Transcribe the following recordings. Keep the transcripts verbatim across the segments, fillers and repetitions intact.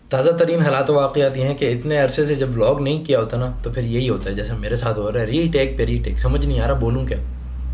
ताज़ा तरीन हालात वाक़यात ये हैं कि इतने अरसे से जब व्लॉग नहीं किया होता ना तो फिर यही होता है जैसा मेरे साथ हो रहा है, रीटेक पे रीटेक, समझ नहीं आ रहा बोलूँ क्या।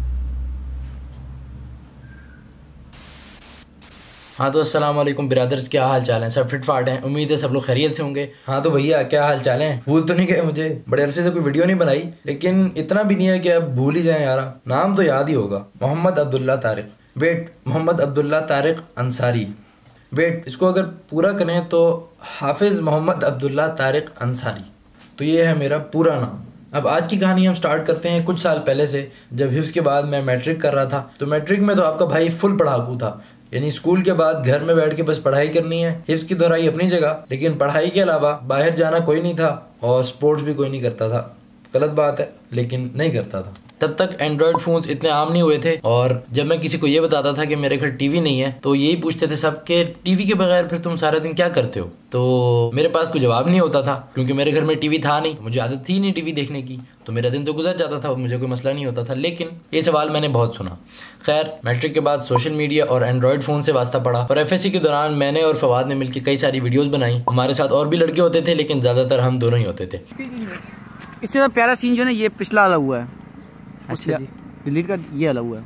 हाँ तो अस्सलाम वालेकुम ब्रदर्स, क्या हाल चाल है? सब फिट फाट हैं, उम्मीद है सब लोग खैरियत से होंगे। हाँ तो भैया क्या हाल चाल है? भूल तो नहीं गए मुझे? बड़े अरसे से कोई वीडियो नहीं बनाई, लेकिन इतना भी नहीं है कि अब भूल ही जाएं यार। नाम तो याद ही होगा, मोहम्मद अब्दुल्ला तारिक। वेट, मोहम्मद अब्दुल्ला तारिक अंसारी। वेट, इसको अगर पूरा करें तो हाफिज़ मोहम्मद अब्दुल्ला तारिक अंसारी। तो ये है मेरा पूरा नाम। अब आज की कहानी हम स्टार्ट करते हैं कुछ साल पहले से, जब हिफ्ज़ के बाद मैं मैट्रिक कर रहा था। तो मैट्रिक में तो आपका भाई फुल पढ़ाकू था, यानी स्कूल के बाद घर में बैठ के बस पढ़ाई करनी है, हिफ्ज़ की दोहराई अपनी जगह, लेकिन पढ़ाई के अलावा बाहर जाना कोई नहीं था और स्पोर्ट्स भी कोई नहीं करता था। गलत बात है लेकिन नहीं करता था। तब तक एंड्रॉयड फ़ोन्स इतने आम नहीं हुए थे, और जब मैं किसी को ये बताता था कि मेरे घर टीवी नहीं है तो यही पूछते थे सब के टीवी के बगैर फिर तुम सारा दिन क्या करते हो। तो मेरे पास कोई जवाब नहीं होता था, क्योंकि मेरे घर में टीवी था नहीं, तो मुझे आदत थी नहीं टीवी देखने की, तो मेरा दिन तो गुजर जाता था, मुझे कोई मसला नहीं होता था। लेकिन ये सवाल मैंने बहुत सुना। खैर, मैट्रिक के बाद सोशल मीडिया और एंड्रॉयड फ़ोन से वास्ता पड़ा, और एफ एस सी के दौरान मैंने और फवाद ने मिलकर कई सारी वीडियोज़ बनाई। हमारे साथ और भी लड़के होते थे, लेकिन ज़्यादातर हम दोनों ही होते थे। इससे तो प्यारा सीन जो है ये पिछला वाला हुआ है। अच्छा जी, डिलीट कर, ये वाला हुआ है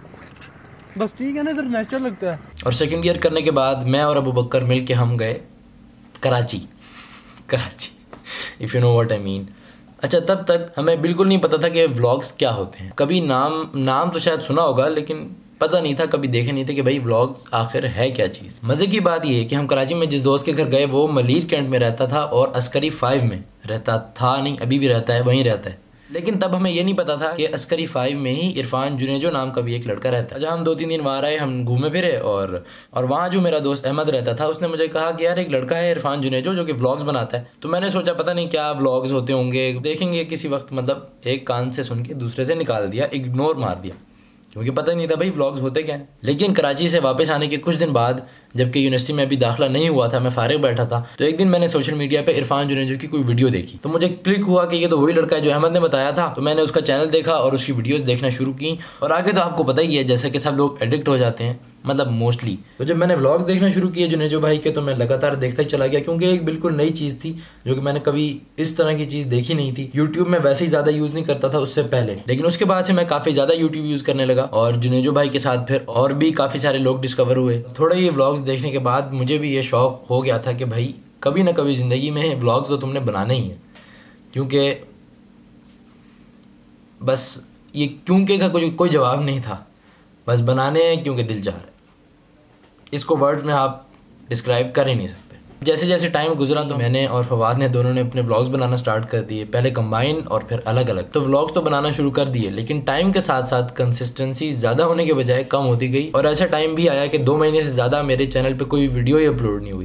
बस, ठीक है ना, सर नेचुरल लगता है। और सेकंड ईयर करने के बाद मैं और अबू बकर मिल के हम गए Karachi. Karachi, if you know what I mean. अच्छा, तब तक हमें बिल्कुल नहीं पता था कि व्लॉग्स क्या होते हैं। कभी नाम नाम तो शायद सुना होगा, लेकिन पता नहीं था, कभी देखे नहीं थे कि भाई व्लॉग्स आखिर है क्या चीज़। मज़े की बात ये है कि हम कराची में जिस दोस्त के घर गए वो मलीर कैंट में रहता था और अस्करी फाइव में रहता था, नहीं अभी भी रहता है, वहीं रहता है। लेकिन तब हमें ये नहीं पता था कि अस्करी फाइव में ही इरफान जुनेजो नाम का भी एक लड़का रहता है। अच्छा, हम दो तीन दिन वहाँ रहे, हम घूमे फिरे, और और वहाँ जो मेरा दोस्त अहमद रहता था उसने मुझे कहा कि यार एक लड़का है इरफान जुनेजो जो कि व्लॉग्स बनाता है। तो मैंने सोचा पता नहीं क्या व्लॉग्स होते होंगे, देखेंगे किसी वक्त, मतलब एक कान से सुन के दूसरे से निकाल दिया, इग्नोर मार दिया, क्योंकि पता नहीं था भाई व्लॉग्स होते क्या हैं। लेकिन कराची से वापस आने के कुछ दिन बाद, जबकि यूनिवर्सिटी में अभी दाखिला नहीं हुआ था, मैं फारिग बैठा था, तो एक दिन मैंने सोशल मीडिया पे इरफान जुनेजो की कोई वीडियो देखी। तो मुझे क्लिक हुआ कि ये तो वही लड़का है जो अहमद ने बताया था। तो मैंने उसका चैनल देखा और उसकी वीडियोस देखना शुरू की, और आगे तो आपको पता ही है जैसा कि सब लोग एडिक्ट हो जाते हैं, मतलब मोस्टली। तो जब मैंने व्लॉग्स देखना शुरू किए जुनेजो भाई के, तो मैं लगातार देखता ही चला गया, क्योंकि एक बिल्कुल नई चीज़ थी जो कि मैंने कभी इस तरह की चीज़ देखी नहीं थी। यूट्यूब में वैसे ही ज़्यादा यूज़ नहीं करता था उससे पहले, लेकिन उसके बाद से मैं काफ़ी ज़्यादा यूट्यूब यूज़ करने लगा, और जुनेजो भाई के साथ फिर और भी काफ़ी सारे लोग डिस्कवर हुए। थोड़ा ये व्लॉग्स देखने के बाद मुझे भी ये शौक हो गया था कि भाई कभी ना कभी ज़िंदगी में व्लॉग्स तो तुमने बनाने ही है, क्योंकि बस ये क्योंकि का कोई कोई जवाब नहीं था, बस बनाने हैं क्योंकि दिल चाह रहा है। इसको वर्ड्स में आप डिस्क्राइब कर ही नहीं सकते। जैसे जैसे टाइम गुजरा तो मैंने और फवाद ने दोनों ने अपने व्लॉग्स बनाना स्टार्ट कर दिए, पहले कंबाइन और फिर अलग अलग। तो व्लॉग्स तो बनाना शुरू कर दिए, लेकिन टाइम के साथ साथ कंसिस्टेंसी ज़्यादा होने के बजाय कम होती गई, और ऐसा टाइम भी आया कि दो महीने से ज़्यादा मेरे चैनल पे कोई वीडियो ही अपलोड नहीं हुई।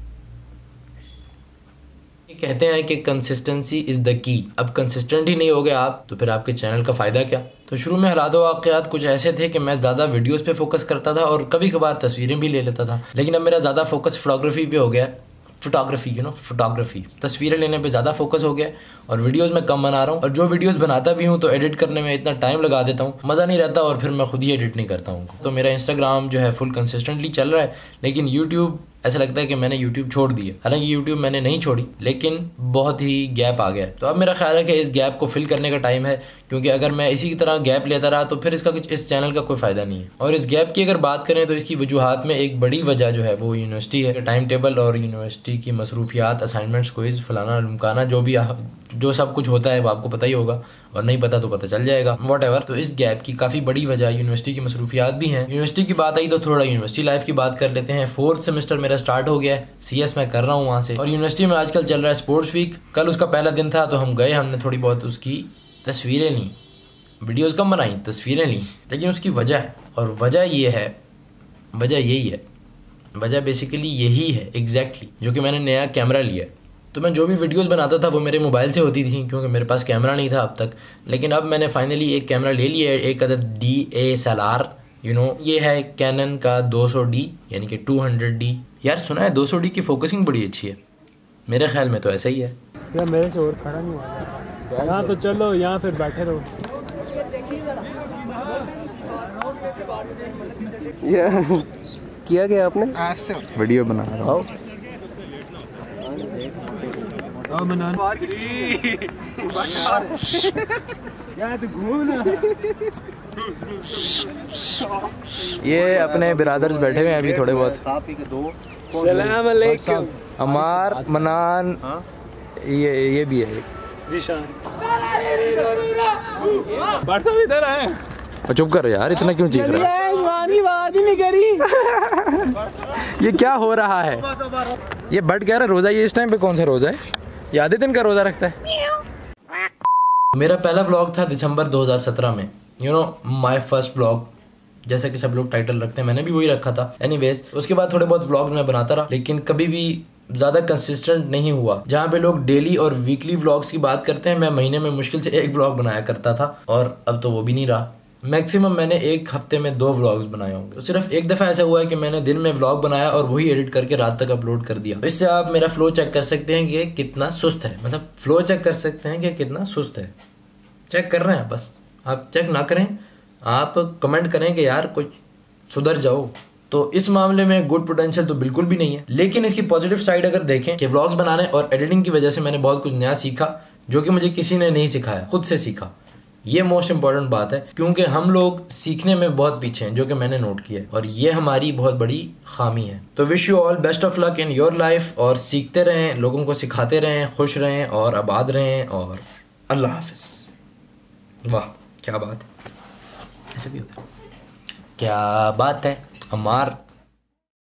कहते हैं कि कंसिस्टेंसी इज़ द की। अब कंसिस्टेंट ही नहीं हो गए आप तो फिर आपके चैनल का फ़ायदा क्या। तो शुरू में हालात वाक़यात कुछ ऐसे थे कि मैं ज़्यादा वीडियोस पे फोकस करता था और कभी कभार तस्वीरें भी ले लेता था, लेकिन अब मेरा ज़्यादा फोकस फोटोग्राफी पे हो गया। फोटोग्राफी यू नो फोटोग्राफी तस्वीरें लेने पे ज़्यादा फोकस हो गया, और वीडियोस में कम बना रहा हूँ, और जो वीडियोस बनाता भी हूँ तो एडिट करने में इतना टाइम लगा देता हूँ, मज़ा नहीं रहता, और फिर मैं खुद ही एडिट नहीं करता हूँ। तो मेरा इंस्टाग्राम जो है फुल कंसिस्टेंटली चल रहा है, लेकिन यूट्यूब ऐसा लगता है कि मैंने यूट्यूब छोड़ दिया। हालांकि यूट्यूब मैंने नहीं छोड़ी, लेकिन बहुत ही गैप आ गया। तो अब मेरा ख्याल है कि इस गैप को फिल करने का टाइम है, क्योंकि अगर मैं इसी की तरह गैप लेता रहा तो फिर इसका कुछ इस चैनल का कोई फ़ायदा नहीं है। और इस गैप की अगर बात करें तो इसकी वजूहात में एक बड़ी वजह जो है वो यूनिवर्सिटी है। टाइम टेबल और यूनिवर्सिटी की मसरूफियात, असाइनमेंट्स, क्विज़, फलाना ढुमकाना, जो भी जो सब कुछ होता है वो आपको पता ही होगा, और नहीं पता तो पता चल जाएगा, वॉट एवर। तो इस गैप की काफ़ी बड़ी वजह यूनिवर्सिटी की मसरूफियात भी हैं। यूनिवर्सिटी की बात आई तो थोड़ा यूनिवर्सिटी लाइफ की बात कर लेते हैं। फोर्थ सेमेस्टर मेरा स्टार्ट हो गया है, सी एस मैं कर रहा हूँ वहाँ से, और यूनिवर्सिटी में आजकल चल रहा है स्पोर्ट्स वीक। कल उसका पहला दिन था, तो हम गए, हमने थोड़ी बहुत उसकी तस्वीरें ली, वीडियोस कम बनाई, तस्वीरें ली, लेकिन उसकी वजह है, और वजह ये है, वजह यही है, वजह बेसिकली यही है एग्जैक्टली, जो कि मैंने नया कैमरा लिया। तो मैं जो भी वीडियोस बनाता था वो मेरे मोबाइल से होती थी, क्योंकि मेरे पास कैमरा नहीं था अब तक। लेकिन अब मैंने फाइनली एक कैमरा ले लिया है, एक अदद D A S L R, you know, ये है कैनन का दो सौ डी, यानी कि टू हंड्रेड डी। यार सुना है दो सौ डी की फोकसिंग बड़ी अच्छी है, मेरे ख्याल में तो ऐसा ही है। यार मेरे से और खड़ा नहीं हुआ यहाँ, तो चलो यहाँ फिर बैठे रहो। किया गया आपने? वीडियो बना रहा हूँ। ये अपने बिरादर्स बैठे हुए हैं अभी थोड़े बहुत। सलाम अलैकुम। अमार, मनान, ये ये भी है जी शान। इधर आए। चुप कर यार, इतना क्यों चीख रहा है? बात ही नहीं करी। ये क्या हो रहा है? ये बट कह रहा रोजा, ये इस टाइम पे कौन सा रोजा है? ये आधे दिन का रोजा रखता है। मेरा पहला ब्लॉग था दिसंबर दो हज़ार सत्रह में, you know my first blog, जैसा कि सब लोग टाइटल रखते हैं, मैंने भी वही रखा था। एनीवेज, उसके बाद थोड़े बहुत ब्लॉग्स मैं बनाता रहा, लेकिन कभी भी ज़्यादा कंसिस्टेंट नहीं हुआ। जहाँ पे लोग डेली और वीकली व्लॉग्स की बात करते हैं, मैं महीने में मुश्किल से एक व्लॉग बनाया करता था, और अब तो वो भी नहीं रहा। मैक्सिमम मैंने एक हफ्ते में दो व्लॉग्स बनाए होंगे। तो सिर्फ एक दफ़ा ऐसा हुआ है कि मैंने दिन में व्लॉग बनाया और वही एडिट करके रात तक अपलोड कर दिया। तो इससे आप मेरा फ्लो चेक कर सकते हैं कि कितना सुस्त है, मतलब फ्लो चेक कर सकते हैं कि कितना सुस्त है। चेक कर रहे हैं, बस आप चेक ना करें, आप कमेंट करें कि यार कुछ सुधर जाओ। तो इस मामले में गुड पोटेंशियल तो बिल्कुल भी नहीं है, लेकिन इसकी पॉजिटिव साइड अगर देखें कि व्लॉग्स बनाने और एडिटिंग की वजह से मैंने बहुत कुछ नया सीखा, जो कि मुझे किसी ने नहीं सिखाया, खुद से सीखा। ये मोस्ट इंपॉर्टेंट बात है, क्योंकि हम लोग सीखने में बहुत पीछे हैं, जो कि मैंने नोट किया है, और ये हमारी बहुत बड़ी खामी है। तो wish you all best of luck in your life, और सीखते रहें, लोगों को सिखाते रहें, खुश रहें और आबाद रहें, और अल्लाह हाफिज़। वाह क्या बात है, ऐसे भी होता है, क्या बात है। अमार